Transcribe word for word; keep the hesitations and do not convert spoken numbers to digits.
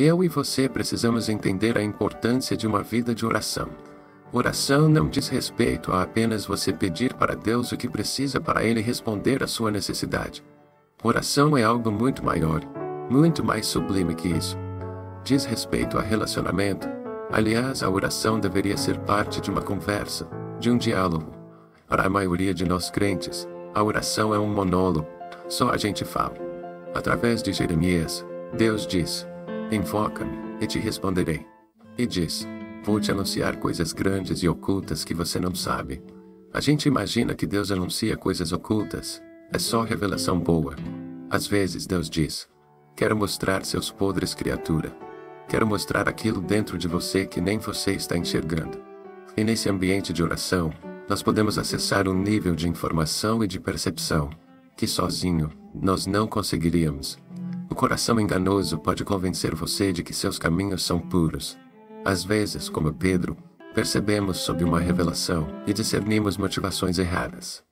Eu e você precisamos entender a importância de uma vida de oração. Oração não diz respeito a apenas você pedir para Deus o que precisa para Ele responder à sua necessidade. Oração é algo muito maior, muito mais sublime que isso. Diz respeito a relacionamento. Aliás, a oração deveria ser parte de uma conversa, de um diálogo. Para a maioria de nós crentes, a oração é um monólogo, só a gente fala. Através de Jeremias, Deus diz: invoca-me, e te responderei. E diz: vou te anunciar coisas grandes e ocultas que você não sabe. A gente imagina que Deus anuncia coisas ocultas. É só revelação boa. Às vezes Deus diz: quero mostrar seus podres, criatura. Quero mostrar aquilo dentro de você que nem você está enxergando. E nesse ambiente de oração, nós podemos acessar um nível de informação e de percepção que sozinho nós não conseguiríamos. O coração enganoso pode convencer você de que seus caminhos são puros. Às vezes, como Pedro, percebemos sob uma revelação e discernimos motivações erradas.